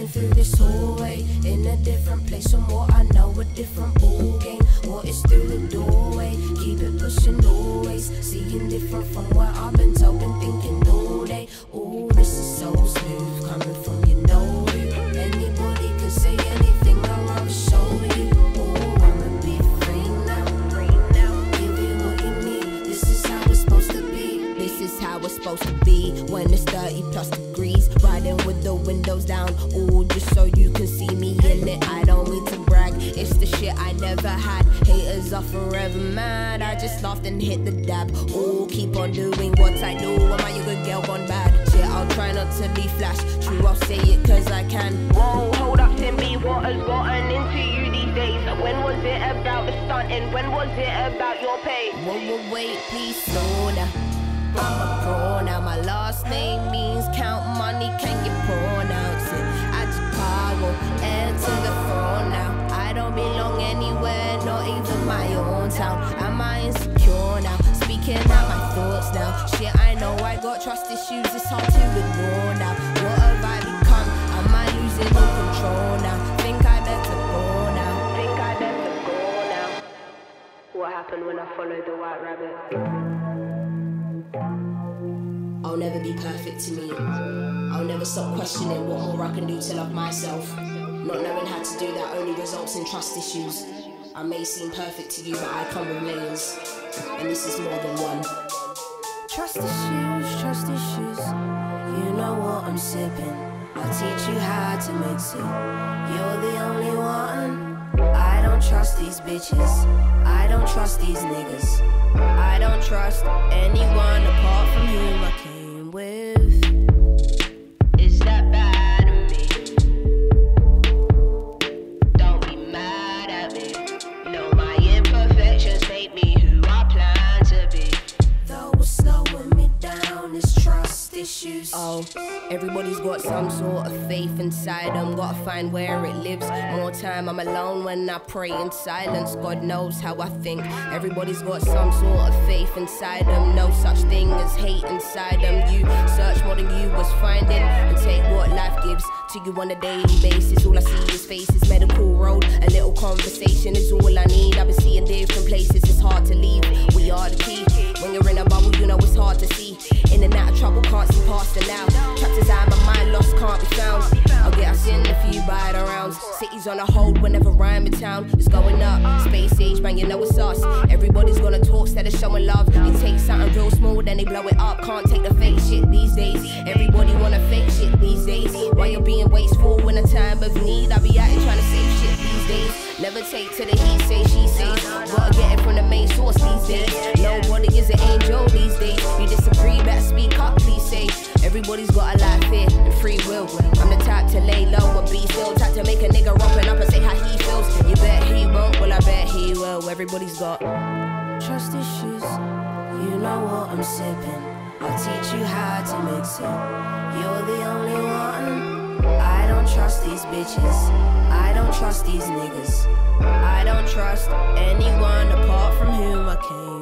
Walking through this hallway, in a different place from what I know, a different ball game. What is through the doorway? Keep it pushing always, seeing different from what I've been told and thinking all day. Oh, this is so smooth, coming from you know who. Anybody can say anything, I'll rather show you. Oh, I'ma be free now. Give it what you need. This is how it's supposed to be. This is how it's supposed to be when it's 30+ degrees. Riding with the windows down, all just so you can see me in it. I don't mean to brag, it's the shit I never had. Haters are forever mad, I just laughed and hit the dab. Oh, keep on doing what I do. Am I a good girl gone bad? Shit, I'll try not to be flash. True, I'll say it cause I can. Whoa, hold up, Timmy, what has gotten into you these days? When was it about the stunting? When was it about your pay? Whoa, wait, please slow down. I'm a pro now, my last name means count money, can you pronounce it? I Chicago, heir to the throne now. I don't belong anywhere, not even my own town. Am I insecure now? Speaking out my thoughts now. Shit, I know I got trust issues, it's hard to ignore now. What have I become? Am I losing all control now? Think I better go now. Think I better go now. What happened when I followed the white rabbit? I'll never be perfect to me. I'll never stop questioning what more I can do to love myself. Not knowing how to do that only results in trust issues. I may seem perfect to you, but I come with layers, and this is more than one. Trust issues, trust issues. You know what I'm sipping. I'll teach you how to mix it. You're the only one. I don't trust these bitches. I don't trust these niggas. I don't trust anyone apart from whom I came with. Is that bad of me? Don't be mad at me. Know my imperfections make me who I plan to be. Though what's slowing me down is trust issues. Oh, everybody's got some sort of faith inside them. Gotta find where it lives. More time I'm alone when I pray in silence. God knows how I think. Everybody's got some sort of faith inside them. No such thing as hate inside them. You search more than you was finding, and take what life gives to you on a daily basis. All I see is faces, medical road. A little conversation is all I need. I've been seeing different places, it's hard to leave. We are the key. When you're in a bubble, you know it's hard to see. In and out of trouble, can't see past the now. Trapped inside my mind, lost, can't be found. I'll get us in a few bite arounds. Cities on a hold whenever I'm in town. It's going up, space age, man, you know it's us. Everybody's gonna talk instead of showing love. It takes something real small, then they blow it up. Can't take the fake shit these days. Everybody wanna fake shit these days. Why you're being wasteful in a time of need? I be out here trying to save shit these days. Never take to the he say, she says. Gotta get it from the main source these days. Nobody is an angel these days. You disagree, better speak up, please say. Everybody's got a life here and free will. I'm the type to lay low and be still. Type to make a nigga open up and say how he feels. You bet he won't, well I bet he will. Everybody's got trust issues. You know what I'm sipping. I'll teach you how to mix it. You're the only one. I don't trust these bitches. I don't trust these niggas. I don't trust anyone apart from whom I came.